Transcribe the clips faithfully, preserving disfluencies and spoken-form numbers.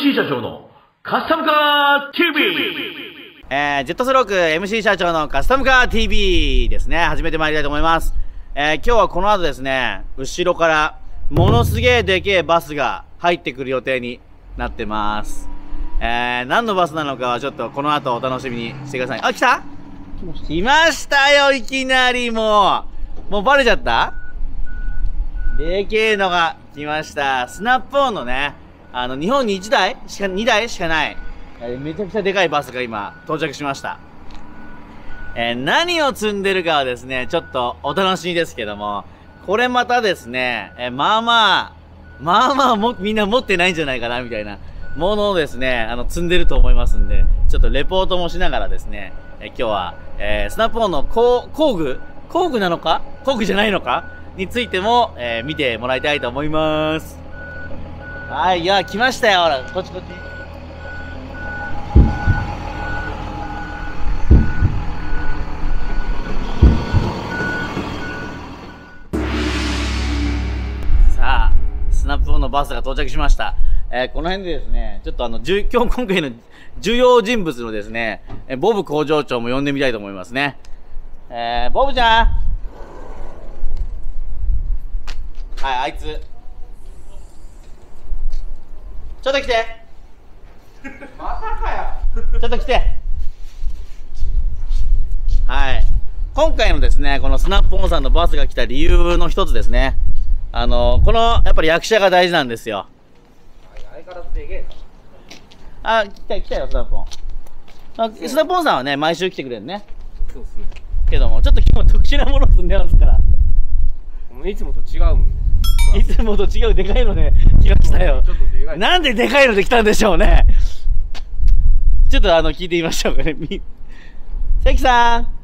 シー 社長のカスタムカー ティーブイ。 えー、ジェットスローク エムシー 社長のカスタムカー ティーブイ ですね。始めてまいりたいと思います。えー、今日はこの後ですね、後ろからものすげえでけえバスが入ってくる予定になってます。えー、何のバスなのかはちょっとこの後お楽しみにしてください。あ、来た？来ましたよ、いきなりもう。もうバレちゃった？でけえのが来ました。スナップオンのね、あの、日本にいちだいしか、にだいしかない、えー、めちゃくちゃでかいバスが今、到着しました。えー、何を積んでるかはですね、ちょっとお楽しみですけども、これまたですね、えー、まあまあ、まあまあも、みんな持ってないんじゃないかな、みたいなものをですね、あの、積んでると思いますんで、ちょっとレポートもしながらですね、えー、今日は、えー、スナップオンの工、工具工具なのか工具じゃないのかについても、えー、見てもらいたいと思います。はい、いや、来ましたよ、ほら、こっちこっち。さあ、スナップオンのバスが到着しました。えー、この辺でですね、ちょっとあの、今日今回の重要人物のですね、えー、ボブ工場長も呼んでみたいと思いますね。えー、ボブちゃん。はい、あいつ。ちょっと来て。またかよ。ちょっと来て。はい。今回のですね、このスナップオンさんのバスが来た理由の一つですね。あの、この、やっぱり役者が大事なんですよ。 相変わらずでけえな。あ、来た、来たよ、スナップオン。あ、スナップオンさんはね、毎週来てくれるね。 そうっすね。 けども、ちょっと今日特殊なもの積んでますから。 もういつもと違うもんね。 いつもと違うでかいので来ましたよ。 ちょっとでかい。 なんででかいので来たんでしょうね。ちょっとあの、聞いてみましょうかね。関さん。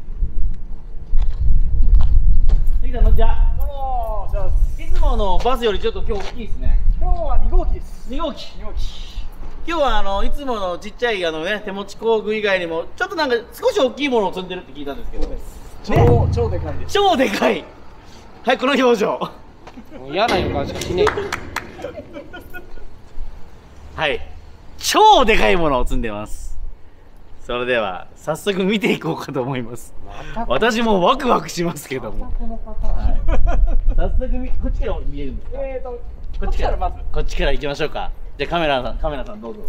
関さん、こんにちは。 どうも、じゃあ、 いつものバスよりちょっと今日大きいですね。 今日はに号機です。 に号機。 に号機。 今日はあの、いつものちっちゃいあのね、手持ち工具以外にも、ちょっとなんか少し大きいものを積んでるって聞いたんですけど。 超、 ね、 超でかいです。 超でかい。はい、この表情。 もう嫌な予感しかしねえ。はい。超でかいものを積んでます。それでは、早速見ていこうかと思います。 ま、 私もワクワクしますけども。 このパターン、 はい、早速み、こっちから見えるんですか？ えーと、 こっちから、 まず。 こっちから行きましょうか。じゃあカメラさん、カメラさんどうぞ。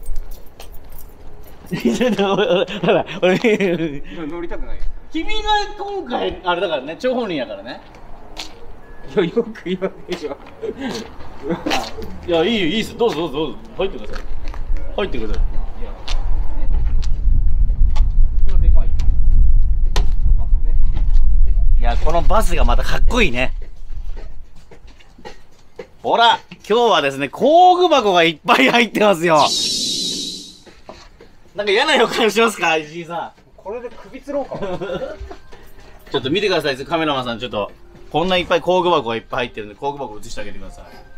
ちょっと、ほら、俺、 乗りたくない。 君が今回、あれだからね、張本人やからね。 いや、よく言わないでしょ。 いや、いいよ、いいっす。どうぞどうぞどうぞ。入ってください。入ってください。 いや、これでかい。 いや、このバスがまたかっこいいね。ほら、今日はですね、工具箱がいっぱい入ってますよ。なんか嫌な予感しますか、石井さん。 これで首つろうか。 ちょっと見てください、カメラマンさん、ちょっと。こんないっぱい工具箱がいっぱい入ってるんで、工具箱映してあげてくださ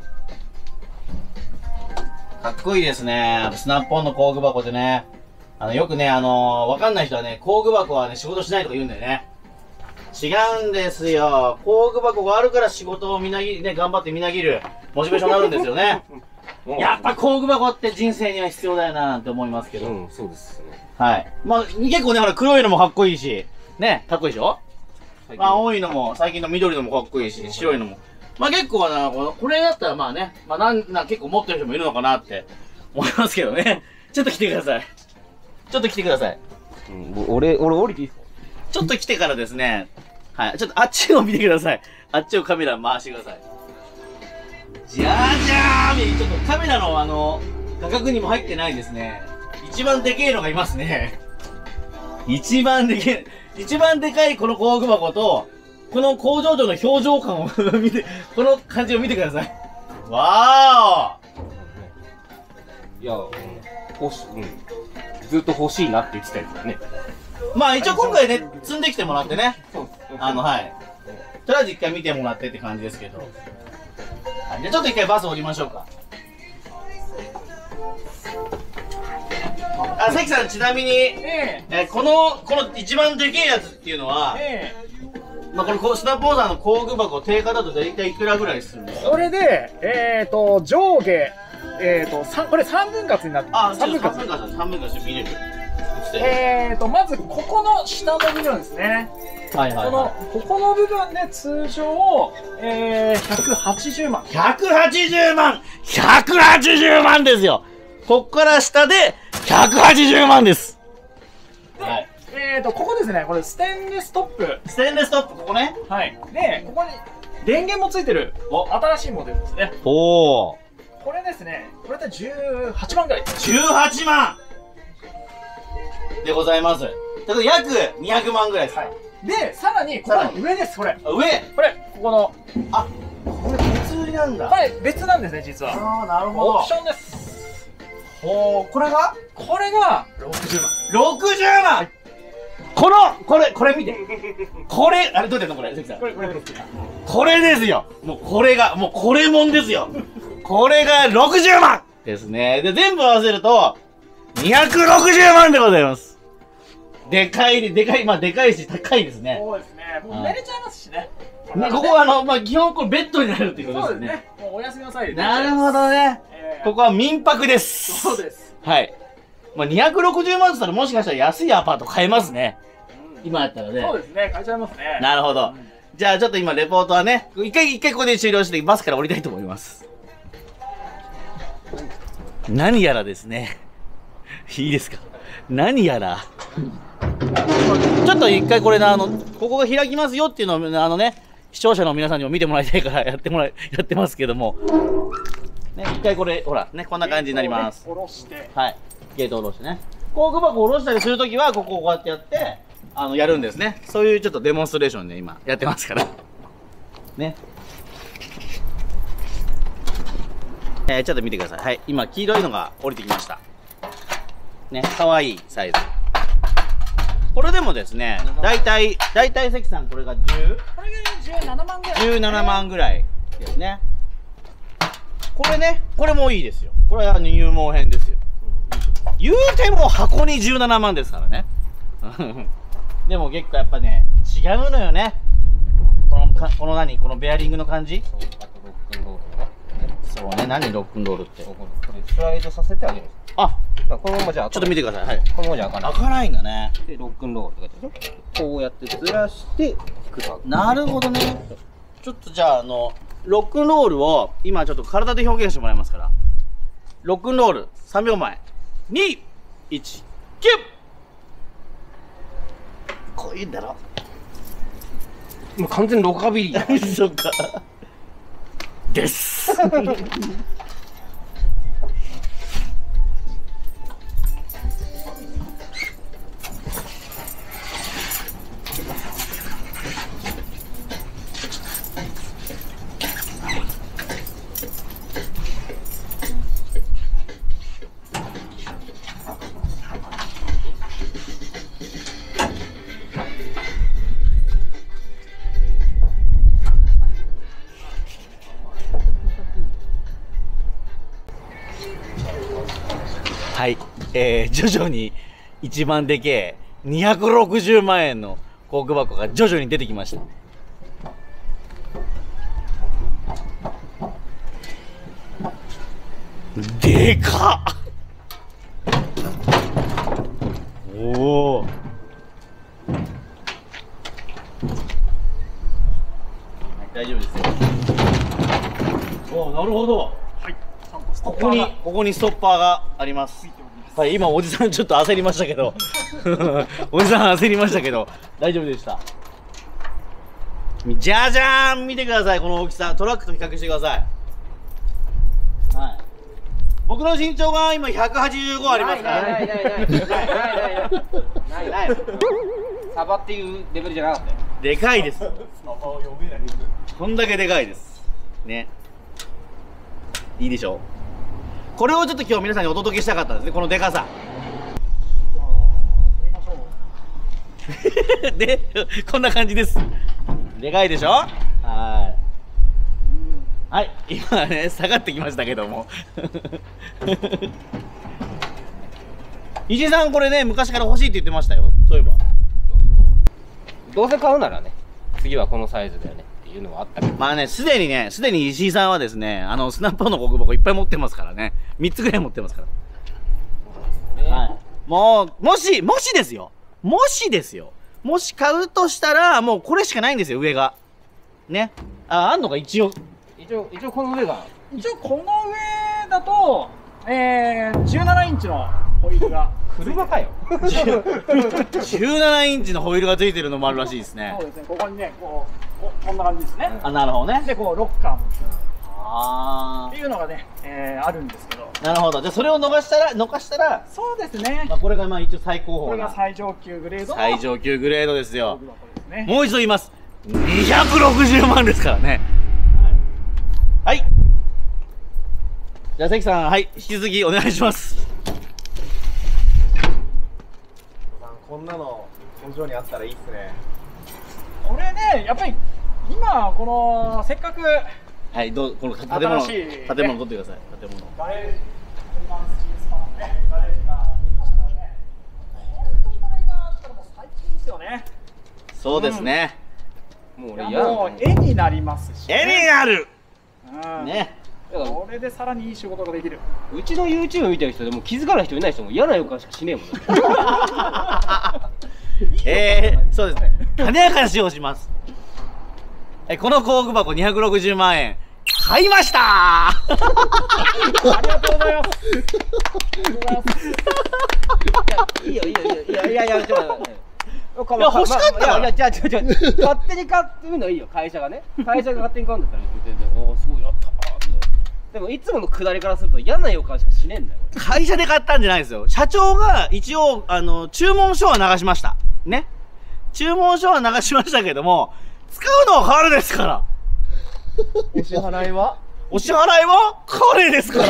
い。かっこいいですね。スナップオンの工具箱でね。あの、よくね、あのー、わかんない人はね、工具箱はね、仕事しないとか言うんだよね。違うんですよ。工具箱があるから仕事をみなぎ、ね、頑張ってみなぎる、モチベーションになるんですよね。やっぱ工具箱って人生には必要だよな、なんて思いますけど。 うん、そうですね。 はい。まあ、結構ね、ほら、黒いのもかっこいいし、ね、かっこいいでしょ？まあ、青いのも、最近の緑のもかっこいいし、白いのも。まあ結構な、これだったらまあね、まあなんな、結構持ってる人もいるのかなって思いますけどね。ちょっと来てください。ちょっと来てください。 うん、俺、俺降りていいっすか？ ちょっと来てからですね、はい、ちょっとあっちを見てください。あっちをカメラ回してください。じゃーじゃーん！ちょっとカメラのあの、画角にも入ってないですね。一番でけえのがいますね。一番でけえ。一番でかいこの工具箱と、この工場長の表情感を見て、この感じを見てください。わいや、うん、欲し、うん。ずっと欲しいなって言ってたやつだね。 ー。まあ一応今回ね、積んできてもらってね。 そうあの、はい。とりあえず一回見てもらってって感じですけど。はい、じゃあちょっと一回バス降りましょうか。あ、関さん、ちなみに、 ええーこの、この一番でけえやつっていうのは、 ええまあ、これこう、スナップオーダーの工具箱、定価だと大体いくらぐらいするんですか？ それで、えーと、上下えっと、三これさんぶん割になってあ、 さんぶん割。 三分割三分割見れる。 えっと、まずここの下の部分ですね。 はいはいこの、 はここの部分で通常、えー、ひゃくはちじゅうまん。 い。ひゃくはちじゅうまん !ひゃくはちじゅうまんですよ。こっから下でひゃくはちじゅうまんです。はい。 えっと、ここですね。これステンレストップ。 ステンレストップ、ここね。 はい。で、ここに電源もついてる新しいモデルですね。 おー。 これですね。これでじゅうはちまんぐらい。 じゅうはちまんでございます。だから約にひゃくまんぐらいですか。 はい。で、さらに、ここの上です、これ。 上これ、ここの、 あ、これ別売りなんだ。 これ別なんですね、実は。 ああ、なるオプションです。 ほう、これがこれがろくじゅうまん。 ろくじゅうまんこの、これ、これ見て。これ、あれどうやってんのこれ、関さん。 これ、これです。 これですよ。もうこれが、もうこれもんですよ。これがろくじゅうまんですね。で、全部合わせると、にひゃくろくじゅうまんでございます。でかい、でかい、まあでかいし高いですね。 そうですね。もう寝れちゃいますしね。 ねここはあの、まあ基本これベッドになるっていうことですね。 そうですね。もうおやすみなさい。 なるほどね。 えーここは民泊です。 そうです。 はい。まあにひゃくろくじゅうまんって言ったらもしかしたら安いアパート買えますね。今やったらね。 そうですね。買えちゃいますね。 なるほど。じゃあちょっと今レポートはね、一回一回ここで終了してバスから降りたいと思います。何やらですね。いいですか。何やら。ちょっと一回これな、あの、ここが開きますよっていうのを、あのね、視聴者の皆さんにも見てもらいたいからやってもらい、やってますけども。ね、一回これ、ほら、ね、こんな感じになります。 下ろして。 はい。ゲートを下ろしてね。工具箱を下ろしたりするときは、ここをこうやってやって、あの、やるんですね。そういうちょっとデモンストレーションで今、やってますから。ね。えー、ちょっと見てください。はい。今、黄色いのが降りてきました。ね、かわいいサイズ。これでもですね、だいたい、だいたい関さんこれがじゅう？ これがじゅうななまんぐらい。 じゅうななまんぐらいですね。これね、これもいいですよ。これは入門編ですよ。言うても箱にじゅうななまんですからね。でも結構やっぱね、違うのよね。この、かこの何このベアリングの感じ？ あとロックンロールね。 そうね、何ロックンロールって。 これスライドさせてあげるんです。 あ、 このままじゃあちょっと見てください。はい。 このままじゃ開かない。 開かないんだね。 で、ロックンロールって書いてあるでしょ。こうやってずらして引くと。 なるほどね。ちょっとじゃあ、あの、ロックンロールを今ちょっと体で表現してもらいますから。ロックンロールさんびょうまえ。に、いち、きゅう！こういうんだろ。 もう完全にロカビリーだ。 そっか。です。はい、えー、徐々に一番でけえにひゃくろくじゅうまんえんの工具箱が徐々に出てきました。でかっ。おお。大丈夫ですよ。おお、なるほど。 はい。 ここに、ここにストッパーがあります。はい、今おじさんちょっと焦りましたけど。おじさん焦りましたけど、大丈夫でした。じゃじゃーん見てください、この大きさ。トラックと比較してください。はい。僕の身長が今ひゃくはちじゅうごありますから。 ないないないないないないないないないサバっていうレベルじゃなかったよ。 でかいです。こんだけでかいです。ね。いいでしょう。これをちょっと今日皆さんにお届けしたかったんですね、このでかさ。で、こんな感じです。でかいでしょ。はい。はい、今ね、下がってきましたけども。石井さん、これね、昔から欲しいって言ってましたよ。そういえば。 どうせ買うならね、次はこのサイズだよねっていいうのはあったけど。 まあね、すでにね、すでに石井さんはですね、あの、スナップの工具箱いっぱい持ってますからね。みっつぐらい持ってますから。 ね、 はい。もう、もし、もしですよ。もしですよ。もし買うとしたら、もうこれしかないんですよ、上が。ね。あ、あんのか、一応。 一応、一応この上が。 一応この上だと、えー、じゅうななインチのホイールが。 車かよ。 じゅうななインチのホイールがついてるのもあるらしいですね。 そうですね、ここにね、こう、ここんな感じですね。 あ、なるほどね。 で、こう、ロッカーも。 あっていうのがね、えー、あるんですけど。 あ。なるほど。じゃあそれを逃したら、逃したら、 そうですね。 まあこれがまあ一応最高峰なこれが最上級グレードの最上級グレードですよ。 工具箱ですね。 もう一度言います。にひゃくろくじゅうまんですからね。はい。じゃあ関さん、はい、引き続きお願いします。 こんなの工場にあったらいいっすね。 これね、やっぱり今このせっかくはい、どうこの建物、 新しいね建物取ってください。建物。 ガレージ、車のスチールスパのね、ガレージができましたからね。これとこれがあったらもう最近ですよね。 そうですね。 もういや俺嫌なのもう絵になりますし、 絵になる。 うん、 ね。 だからこれでさらにいい仕事ができる。 うちの YouTube 見てる人でも気づかない人いない人も嫌な予感しかしねえもんね。 えー、そうですね。華やかな使用します。え、この工具箱にひゃくろくじゅうまんえん。買いましたー。 ありがとうございます。ありがとうございます。 いいよいいよいいよいやいやいやちょっと待って。いや欲しかったからいやいやじゃあじゃあじゃあ勝手に買ってるのいいよ会社がね会社が勝手に買うんだったら全然おおすごいやったーってでもいつもの下りからすると嫌な予感しかしねえんだよ会社で買ったんじゃないですよ。社長が一応、あの、注文書は流しました。ね。注文書は流しましたけども、使うのは彼ですから。 お支払いはお支払いは彼ですから。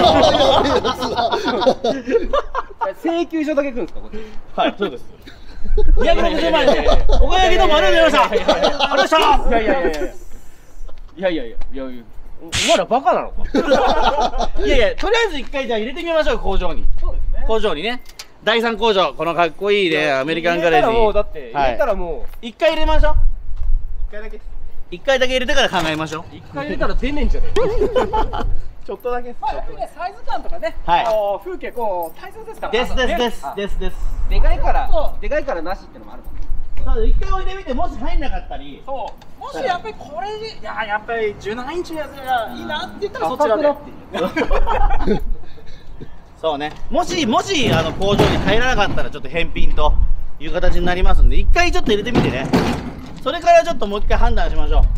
請求書だけ来るんですかこっちはい、そうです。にひゃくろくじゅうまんえんで、お買い上げどうもありがとうございました。ありがとうございました。 いやいやいやいやいやいやいやいやいやお前らバカなのかいやいや、とりあえず一回じゃあ入れてみましょう、工場に。 そうですね。 工場にね。だいさん工場、このかっこいいね、アメリカンガレージ。 入れたらもうだってはい入れたらも一回入れましょう。 一回だけ一回だけ入れてから考えましょう。 う一回入れたら出ねえんじゃねちょっとだけまあやっぱりね、サイズ感とかね、 はいこう風景こう大切ですから。 ですですねですですです。 えでかいからそうでかいからなしってのもあるもんなので一回置いてみて、もし入んなかったり、 そう。もしやっぱりこれで、いややっぱりじゅうななインチのやつがいいなって言ったらそちらで。 高くなってそうね。もし、もし、あの、工場に入らなかったら、ちょっと返品という形になりますんで、一回ちょっと入れてみてね。それからちょっともう一回判断しましょう。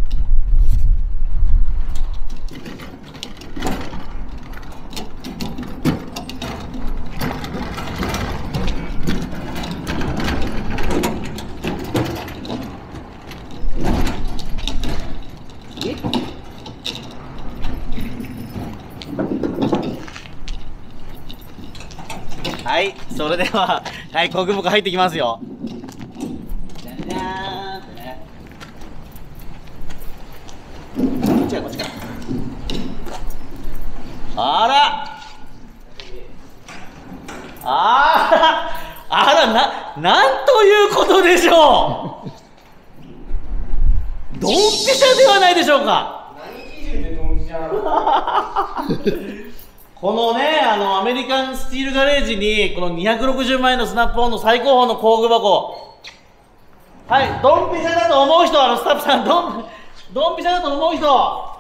はい、それでは、はい、工具箱入ってきますよ。じゃじゃーんってね。こっちはこっちか。あらあらあら、な、なんということでしょう。ドンピシャではないでしょうか。このね、あの、アメリカンスティールガレージに、このにひゃくろくじゅうまんえんのスナップオンの最高峰の工具箱。はい、ドンピシャだと思う人、あの、スタッフさん、ドン、ドンピシャだと思う人。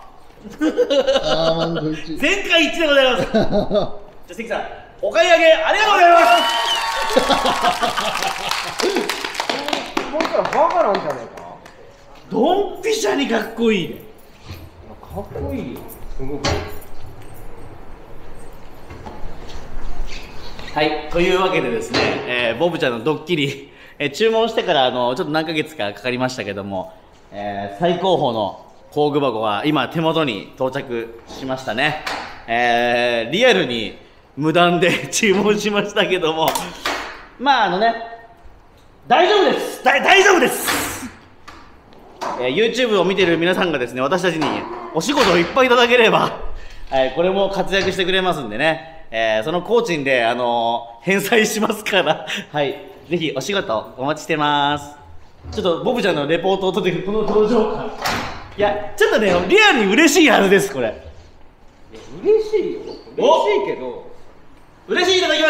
全会一致でございます。じゃあ、関さん、お買い上げありがとうございます。 こいつらバカなんじゃねえかドンピシャにかっこいいね。 かっこいいよすごくはい、というわけでですね、えー、ボブちゃんのドッキリ、えー、注文してからあのちょっと何ヶ月かかかりましたけども、えー、最高峰の工具箱が今手元に到着しましたね。えー、リアルに無断で注文しましたけども、まああのね、大丈夫ですだ大丈夫です、えー、YouTube を見てる皆さんがですね、私たちにお仕事をいっぱいいただければ、はい、これも活躍してくれますんでね、えー、その工賃で、あのー、返済しますから、はい、ぜひお仕事お待ちしてます。ちょっとボブちゃんのレポートを取ってくるこの表情感、 いやちょっとねリアルに嬉しいはずですこれ。 嬉しいよ。嬉しいけど嬉しいいただきました。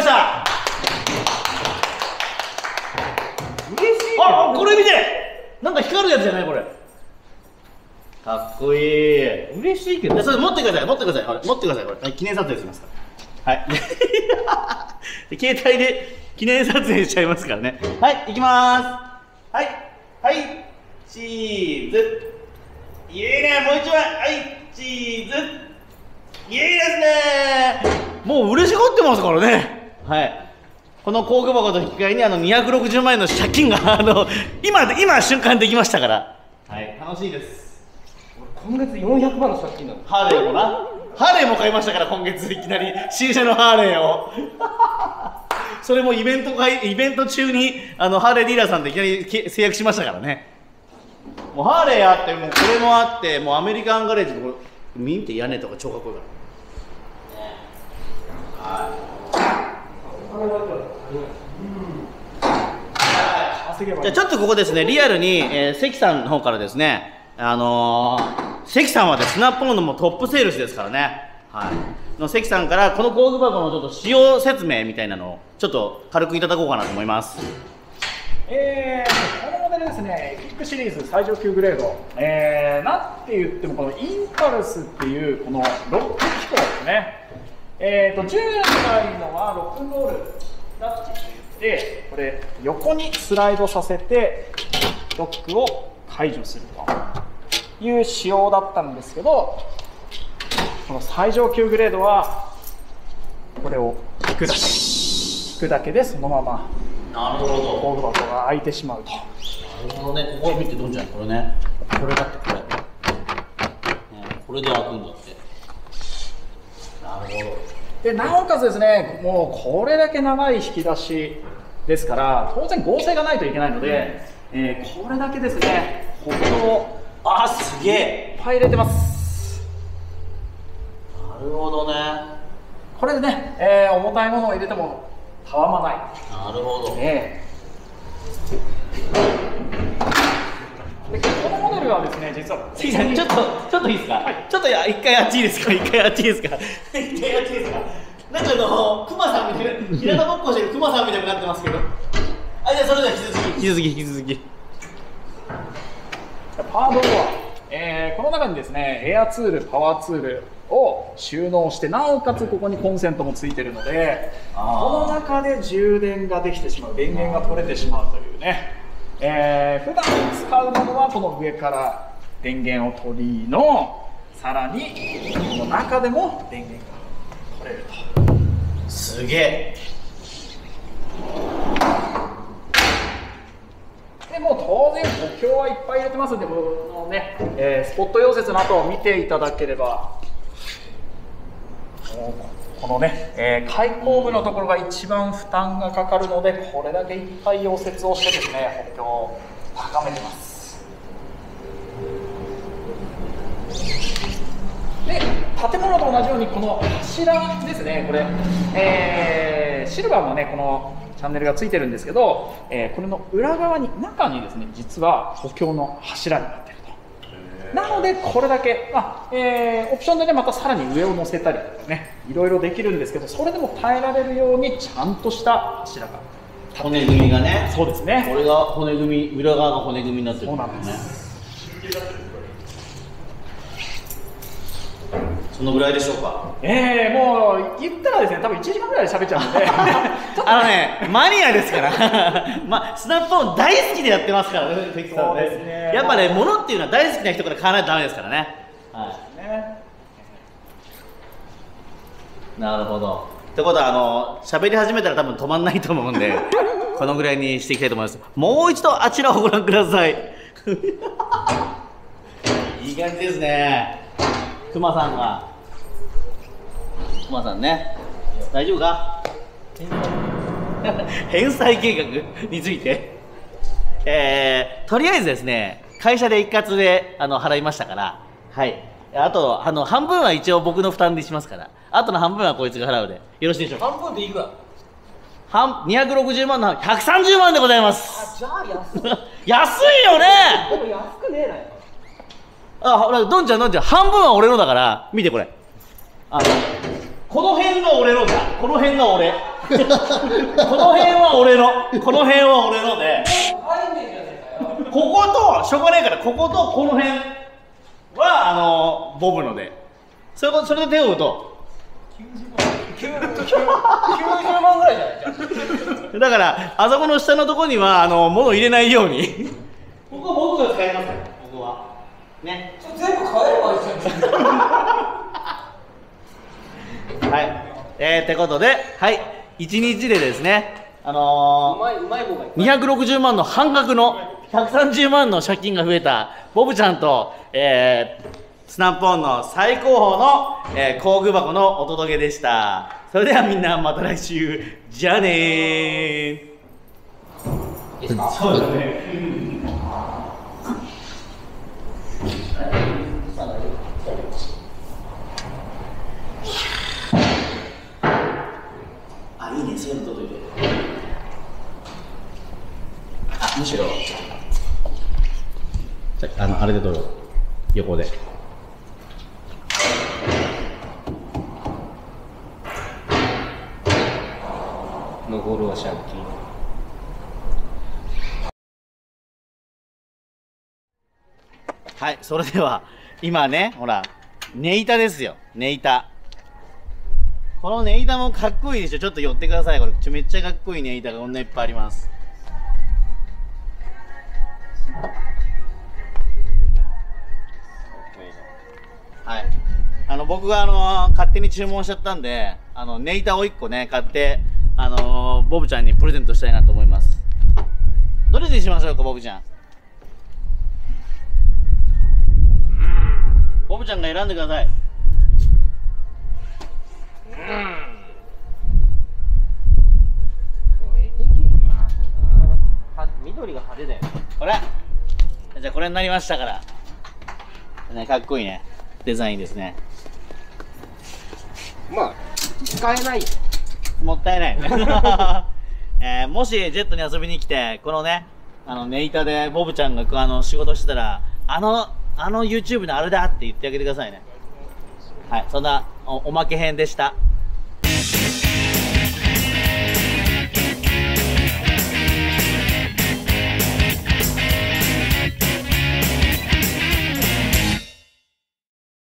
嬉しいけどあこれ見てなんか光るやつじゃないこれ。かっこいい。 嬉しいけどじゃあそれ持ってください持ってくださいこれ持ってくださいこれ、はい、記念撮影しますからはい携帯で記念撮影しちゃいますからね。はい行きまーす。はいはいチーズいいねもう一枚はいチーズいいですね。もう嬉しがってますからね。はいこの工具箱と引き換えにあのにひゃくろくじゅうまんえんの借金があの今今瞬間できましたから、はい楽しいです。 今月よんひゃくまんの借金なの。 ハーレーもなハーレーも買いましたから今月いきなり新車のハーレーをそれもイベント会イベント中にあのハーレーディーラーさんでいきなりけ制約しましたからね。もうハーレーあってもうこれもあってもうアメリカンガレージのこれ見て屋根とか超かっこいいからね。はいじゃあちょっとここですねリアルに、えー、関さんの方からですねあのー、関さんはですねスナップオンのもうトップセールスですからね、はい、の関さんからこの工具箱のちょっと使用説明みたいなのをちょっと軽くいただこうかなと思います。 えー、このモデルですね、キックシリーズ最上級グレード、えー、なんて言ってもこのインパルスっていうこのロック機構ですね。えーと従来のはロックンロールラッチって言ってこれ横にスライドさせてロックを解除するという仕様だったんですけど、この最上級グレードはこれを引くだけ引くだけでそのままなるほど工具箱が開いてしまうと。 なるほどねここ見てどんじゃないこれねこれだってこれ、ね、これで開くんだって。なるほど。 でなおかつですねもうこれだけ長い引き出しですから当然合成がないといけないので、うんえー、これだけですね補強をあすげえいっぱい入れてます。 なるほどね。 これでね、えー、重たいものを入れてもたわまない。 なるほど、 ね、でこのモデルはですね実は関さんちょっとちょっといいですか、はい、ちょっと一回あっちいいですか一回あっちいいですか一回あっちいいですかなんかあのクマさんみたいな平田ぼっこしてるクマさんみたいになってますけどあじゃあそれでは引き続き引き続き引き続きパワードロー、えー、この中にですねエアツールパワーツールを収納してなおかつここにコンセントもついてるのでこの中で充電ができてしまう電源が取れてしまうというね、えー、普段使うものはこの上から電源を取りのさらにこの中でも電源が取れると。 すげえ。 でもう当然補強はいっぱい入れてますんでこのね、えー、スポット溶接の後を見ていただければこのね、えー、開口部のところが一番負担がかかるのでこれだけいっぱい溶接をしてですね補強を高めてます。で建物と同じようにこの柱ですねこれ、えー、シルバーもねこのチャンネルがついてるんですけど、えー、これの裏側に中にですね実は補強の柱になっていると。なのでこれだけあ、えー、オプションでねまたさらに上を乗せたりとかねいろいろできるんですけどそれでも耐えられるようにちゃんとした柱が骨組みがねそうですねこれが骨組み裏側が骨組みになってるんですね。 そうなんです。 そのぐらいでしょうか。 えー、もう言ったらですね多分いちじかんぐらいで喋っちゃうんであのねマニアですからまあスナップオン大好きでやってますからね関さんね。 そうですねやっぱね物っていうのは大好きな人から買わないとダメですからね。はいねなるほど。ってことはあの喋り始めたら多分止まんないと思うんでこのぐらいにしていきたいと思います。もう一度あちらをご覧くださいいい感じですね。クマさんがクマさんね大丈夫か返済計画についてえー、とりあえずですね会社で一括であの払いましたからはいあとあの半分は一応僕の負担でしますからあとの半分はこいつが払うでよろしいでしょうか。 半分でいくら？ 半にひゃくろくじゅうまんのひゃくさんじゅうまんでございます。 あじゃあ安い安いよねでも安くねえなよ。 あ、ほら、どんちゃんどんちゃん、半分は俺のだから、見てこれ。あの、この辺が俺のだ。この辺が俺。この辺は俺の。この辺は俺ので。ここと、しょうがないから、こことこの辺は、あの、ボブので。それそれで手を打ときゅうじゅうまんぐらいじゃないじゃん。 う。だから、あそこの下のところには、あの、物を入れないように。ここ僕が使いますから、ここは。ね。 全部買えればいいじゃん。 はい。えー、ってことで、はい。いちにちでですね、あのー、 うまいうまい棒がいっぱい。 にひゃくろくじゅうまんの半額のひゃくさんじゅうまんの借金が増えたボブちゃんと、えー、スナップオンの最高峰の、えー、工具箱のお届けでした。それではみんなまた来週。じゃあねー。 いいですか？ そうだね。あ、いいね、そういうの届いてる。あ、むしろじゃあ、あの、あれで撮ろう。横で。 残るは借金。 はい、それでは、今ね、ほら、ネイタですよ、ネイタ。このネイタもかっこいいでしょ。ちょっと寄ってください。これ、ちょめっちゃかっこいいネイタがこんないっぱいあります。はい。あの、僕があの、勝手に注文しちゃったんで、あの、ネイタをいっこね、買って、あのー、ボブちゃんにプレゼントしたいなと思います。どれにしましょうか、ボブちゃん。ボブちゃんが選んでください。 緑が派手だよね。 これじゃあこれになりましたから、ね、かっこいいねデザインですね。 まあ使えないよ。 もったいないね、えー、もしジェットに遊びに来てこのねあのネイタでボブちゃんがあの仕事してたらあのあの YouTube のあれだって言ってあげてくださいね。はい、そんな お, おまけ編でした。